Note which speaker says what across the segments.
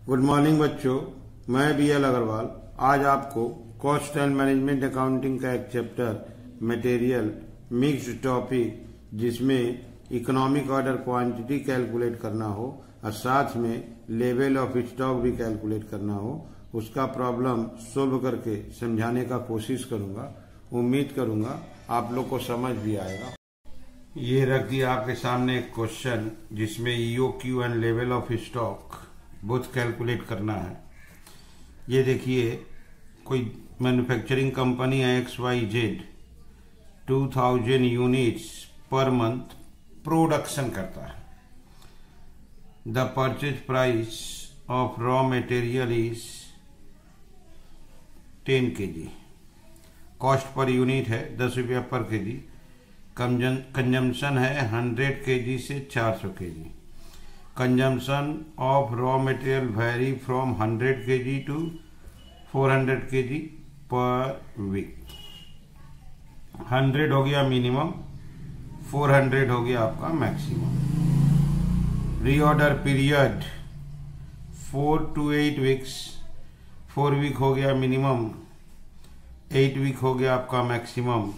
Speaker 1: Good morning बच्चों, मैं BL Agarwal आज आपको कॉस्ट एंड मैनेजमेंट अकाउंटिंग का एक चैप्टर मटेरियल मिक्स्ड टॉपिक जिसमें इकोनॉमिक ऑर्डर क्वांटिटी कैलकुलेट करना हो और साथ में लेवल ऑफ स्टॉक भी कैलकुलेट करना हो, उसका प्रॉब्लम सोल्व करके समझाने का कोशिश करूंगा। उम्मीद करूंगा आप लोग को समझ भी आएगा। ये रख दिया आपके सामने एक क्वेश्चन जिसमें EOQ and level of stock both calculate करना है। ये देखिए, कोई मैन्युफैक्चरिंग कंपनी है XYZ 2000 units per month production करता है। The purchase price of raw material is 10 kg। Cost per unit है 10 रुपया पर kg। कंजम्पशन है 100 kg से 400 kg। Consumption of raw material vary from 100 kg to 400 kg per week. 100 हो गया minimum, 400 हो गया आपका maximum. Reorder period 4 to 8 weeks. 4 week हो गया मिनिमम, 8 वीक हो गया आपका मैक्सिमम।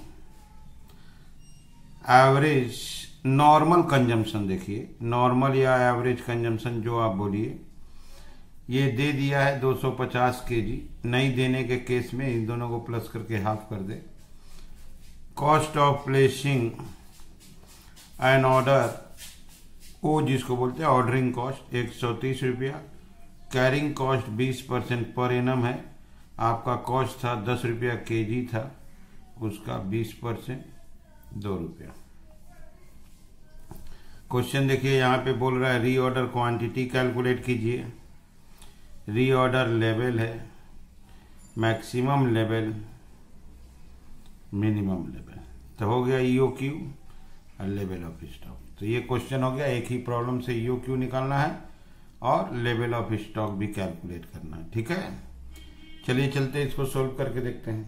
Speaker 1: एवरेज नॉर्मल कंजम्पशन देखिए, नॉर्मल या एवरेज कंजम्पशन जो आप बोलिए, ये दे दिया है 250 kg। नहीं देने के केस में इन दोनों को प्लस करके हाफ कर दे। Cost of placing an order, वो जिसको बोलते हैं ऑर्डरिंग कॉस्ट, 130 रुपया। कैरिंग कॉस्ट 20% पर एनम है। आपका कॉस्ट था 10 रुपया kg था, उसका 20% 2 रुपया। क्वेश्चन देखिए, यहाँ पे बोल रहा है रीऑर्डर क्वांटिटी कैलकुलेट कीजिए। रीऑर्डर लेवल है, मैक्सिमम लेवल, मिनिमम लेवल, तो हो गया EOQ और लेवल ऑफ स्टॉक। तो ये क्वेश्चन हो गया, एक ही प्रॉब्लम से EOQ निकालना है और लेवल ऑफ स्टॉक भी कैलकुलेट करना है। ठीक है, चलिए चलते हैं, इसको सोल्व करके देखते हैं।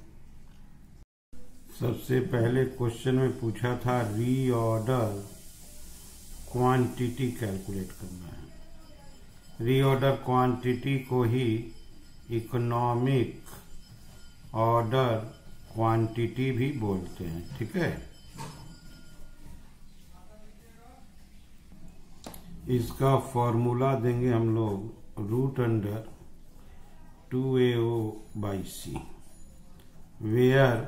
Speaker 1: सबसे पहले क्वेश्चन में पूछा था रीऑर्डर क्वांटिटी कैलकुलेट करना है। रीऑर्डर क्वांटिटी को ही इकोनॉमिक ऑर्डर क्वांटिटी भी बोलते हैं। ठीक है, इसका फॉर्मूला देंगे हम लोग √2AO/C, where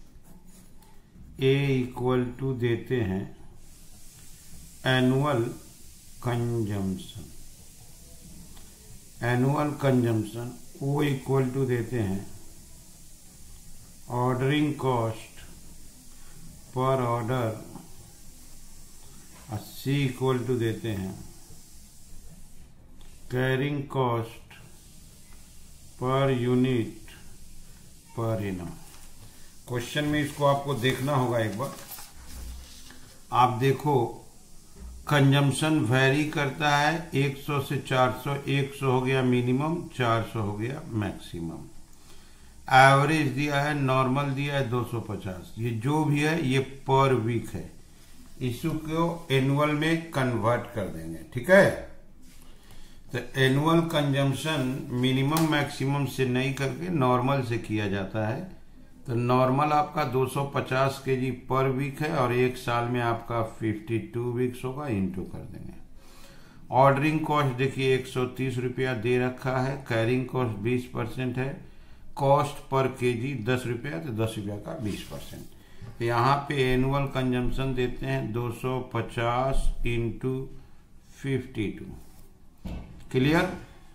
Speaker 1: A equal to देते हैं annual consumption. Annual consumption O equal to देते हैं ordering cost per order, C equal to देते हैं carrying cost per unit per annum. Question में इसको आपको देखना होगा एक बार। आप देखो, कंजम्पशन वेरी करता है 100 से 400। 100 हो गया मिनिमम, 400 हो गया मैक्सिमम। एवरेज दिया है, नॉर्मल दिया है 250। ये जो भी है ये पर वीक है। इसको एनुअल में कन्वर्ट कर देंगे। ठीक है, तो एनुअल कंजम्पशन मिनिमम मैक्सिमम से नहीं करके नॉर्मल से किया जाता है। तो नॉर्मल आपका 250 kg पर वीक है और एक साल में आपका 52 वीक्स होगा, इंटू कर देंगे। ऑर्डरिंग कॉस्ट देखिए 130 रुपया दे रखा है। कैरिंग कॉस्ट 20% है। कॉस्ट पर kg 10 रुपया, तो 10 रुपया का 20%। तो यहाँ पे एनुअल कंजम्पशन देते हैं 250 इंटू 52। क्लियर?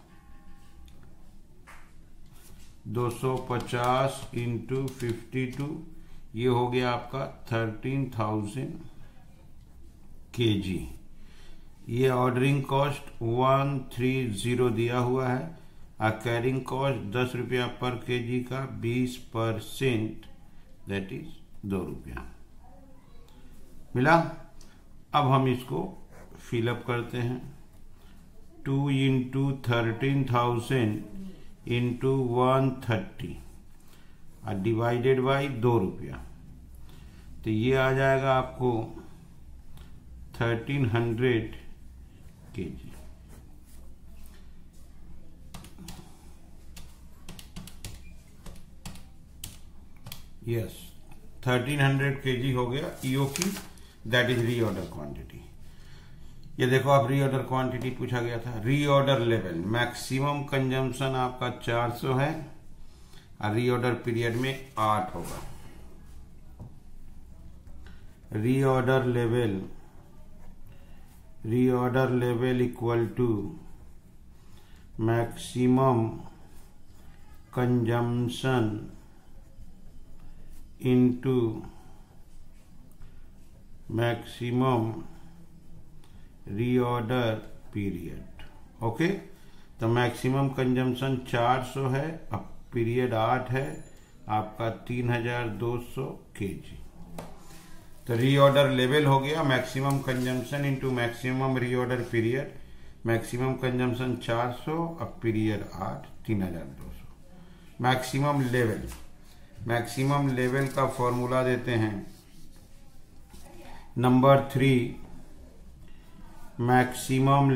Speaker 1: 250 इंटू 52, ये हो गया आपका 13,000 kg। ये ऑर्डरिंग कॉस्ट 130 दिया हुआ है और कैरिंग कॉस्ट 10 रुपया पर kg का 20%, दैट इज 2 रुपया मिला। अब हम इसको फिलअप करते हैं। 2 इंटू 13,000 इंटू 130 और डिवाइडेड बाई 2 रुपया, तो ये आ जाएगा आपको 1300 kg। यस 1300 kg हो गया EOQ, that is reorder quantity. ये देखो आप रीऑर्डर क्वांटिटी पूछा गया था। रीऑर्डर लेवल मैक्सिमम कंजम्पशन आपका 400 है और रीऑर्डर पीरियड में 8 होगा। Reorder level equal to maximum consumption into maximum reorder period. Okay, तो मैक्सिमम कंजम्पशन 400 है, अब पीरियड 8 है, आपका 3200 kg। तो रीऑर्डर लेवल हो गया maximum consumption into maximum reorder period. Maximum consumption 400, अब पीरियड 8, 3200। मैक्सिमम लेवल का फॉर्मूला देते हैं। Number 3, maximum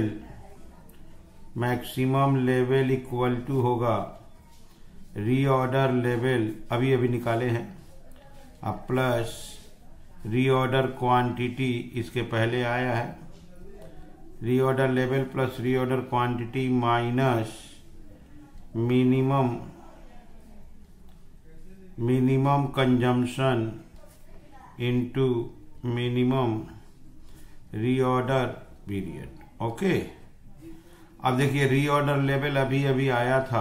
Speaker 1: level equal to होगा रीऑर्डर लेवल, अभी निकाले हैं, अब प्लस रीऑर्डर क्वांटिटी, इसके पहले आया है, reorder level plus reorder quantity minus minimum consumption into minimum reorder period. Okay, अब देखिए रीऑर्डर लेवल अभी आया था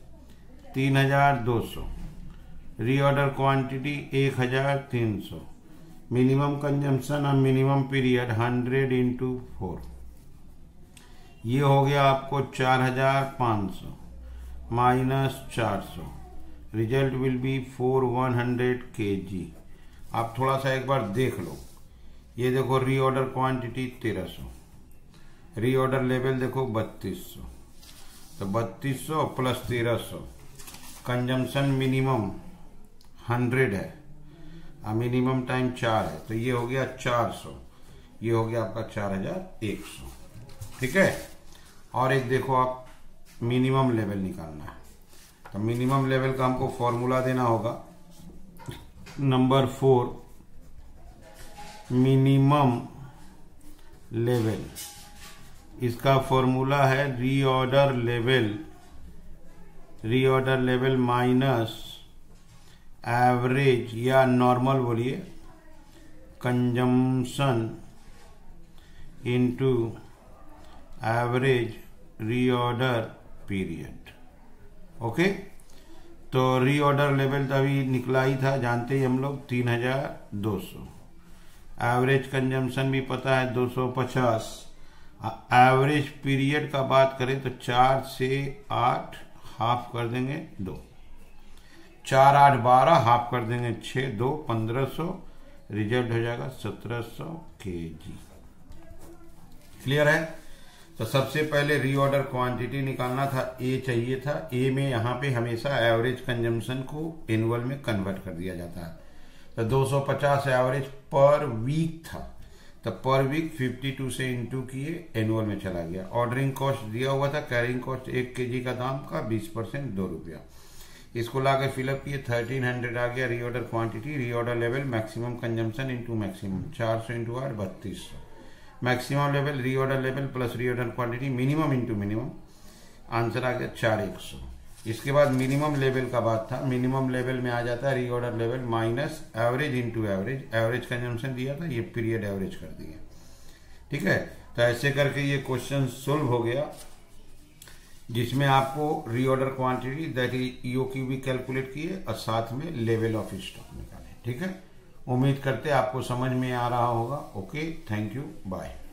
Speaker 1: 3200, रीऑर्डर क्वांटिटी 1300, मिनिमम कंजम्पशन और मिनिमम पीरियड 100 इंटू 4, ये हो गया आपको 4500 minus 400, result will be 4100 kg। आप थोड़ा सा एक बार देख लो, ये देखो रीऑर्डर क्वांटिटी 1300, रीऑर्डर लेवल देखो 3200, तो 3200 प्लस 1300, कंजम्पशन मिनिमम 100 है, मिनिमम टाइम 4 है, तो ये हो गया 400, ये हो गया आपका 4100। ठीक है, और एक देखो आप मिनिमम लेवल निकालना है, तो मिनिमम लेवल का हमको फॉर्मूला देना होगा। नंबर 4, मिनिमम लेवल, इसका फॉर्मूला है रीऑर्डर लेवल माइनस एवरेज या नॉर्मल बोलिए consumption into average reorder period. Okay, तो रीऑर्डर लेवल तो अभी निकला ही था, जानते ही हम लोग 3200, एवरेज कंजम्पशन भी पता है 250, एवरेज पीरियड का बात करें तो 4 से 8 हाफ कर देंगे 2, 4 8 12 हाफ कर देंगे 6 2 1500, रिजल्ट हो जाएगा 1700 kg। क्लियर है? तो सबसे पहले रीऑर्डर क्वांटिटी निकालना था, ए चाहिए था, ए में यहाँ पे हमेशा एवरेज कंजम्पशन को एनुअल में कन्वर्ट कर दिया जाता है, तो 250 एवरेज पर वीक था, तो पर वीक 52 से इंटू किए, एनुअल में चला गया। ऑर्डरिंग कॉस्ट दिया हुआ था, कैरिंग कॉस्ट 1 kg का दाम का 20% 2 रुपया, इसको लाके फिलअप किए, 1300 आ गया reorder quantity. Reorder level maximum consumption into maximum 400 into 8 3200, maximum level reorder level plus reorder quantity minimum into minimum, answer आ गया 4100। इसके बाद मिनिमम लेवल का बात था, मिनिमम लेवल में आ जाता है reorder level minus average into average, average consumption दिया था, ये पीरियड एवरेज कर दिया। ठीक है, तो ऐसे करके ये क्वेश्चन सोल्व हो गया, जिसमें आपको reorder quantity that is EOQ भी कैलकुलेट किए और साथ में लेवल ऑफ स्टॉक निकाले। ठीक है, उम्मीद करते आपको समझ में आ रहा होगा। Okay, thank you, bye.